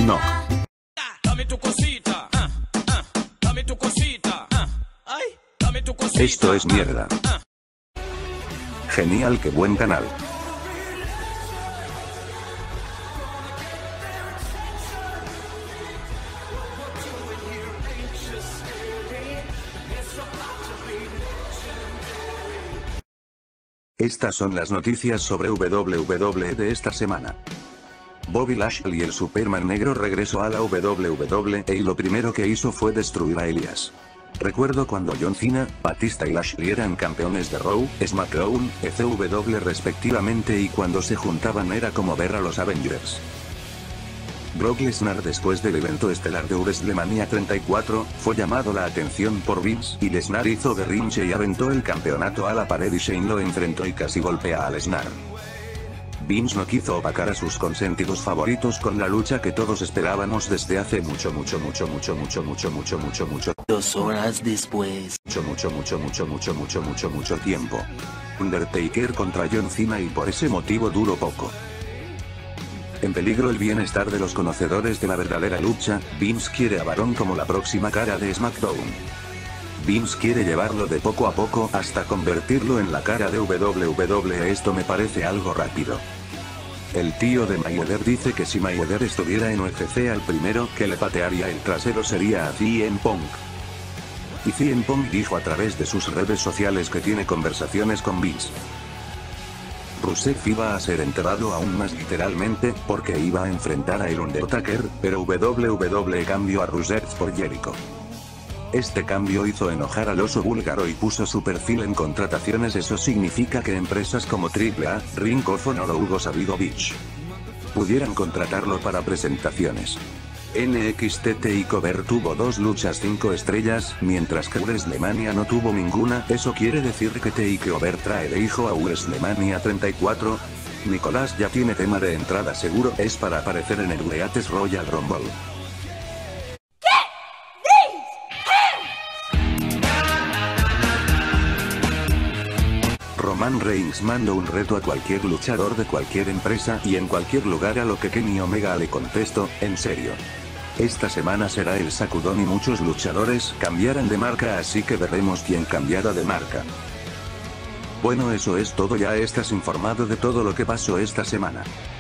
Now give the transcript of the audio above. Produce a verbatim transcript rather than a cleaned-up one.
No. Dame tu cosita, ah, ah, dame tu cosita, ah, ay, dame tu cosita. Esto es mierda. Genial, qué buen canal. Estas son las noticias sobre W W E de esta semana. Bobby Lashley, el Superman negro, regresó a la W W E y lo primero que hizo fue destruir a Elias. Recuerdo cuando John Cena, Batista y Lashley eran campeones de Raw, SmackDown, E C W respectivamente, y cuando se juntaban era como ver a los Avengers. Brock Lesnar, después del evento estelar de WrestleMania treinta y cuatro, fue llamado la atención por Vince, y Lesnar hizo berrinche y aventó el campeonato a la pared y Shane lo enfrentó y casi golpea a Lesnar. Vince no quiso opacar a sus consentidos favoritos con la lucha que todos esperábamos desde hace mucho mucho mucho mucho mucho mucho mucho mucho mucho Dos horas después. mucho mucho mucho mucho mucho mucho mucho mucho tiempo. Undertaker contra John Cena, y por ese motivo duró poco. En peligro el bienestar de los conocedores de la verdadera lucha, Vince quiere a Baron como la próxima cara de SmackDown. Vince quiere llevarlo de poco a poco hasta convertirlo en la cara de W W E. Esto me parece algo rápido. El tío de Mayweather dice que si Mayweather estuviera en U F C, al primero que le patearía el trasero sería a C M Punk. Y C M Punk dijo a través de sus redes sociales que tiene conversaciones con Vince. Rusev iba a ser enterrado aún más literalmente, porque iba a enfrentar a El Undertaker, pero W W E cambió a Rusev por Jericho. Este cambio hizo enojar al oso búlgaro y puso su perfil en contrataciones. Eso significa que empresas como Triple A, Ring of Honor o Hugo Sabinovich pudieran contratarlo para presentaciones. N X T TakeOver tuvo dos luchas cinco estrellas, mientras que WrestleMania no tuvo ninguna. Eso quiere decir que TakeOver trae de hijo a WrestleMania treinta y cuatro. Nicolás ya tiene tema de entrada seguro, es para aparecer en el Greatest Royal Rumble. Roman Reigns mandó un reto a cualquier luchador de cualquier empresa y en cualquier lugar, a lo que Kenny Omega le contestó: ¿en serio? Esta semana será el sacudón y muchos luchadores cambiarán de marca, así que veremos quién cambiará de marca. Bueno, eso es todo, ya estás informado de todo lo que pasó esta semana.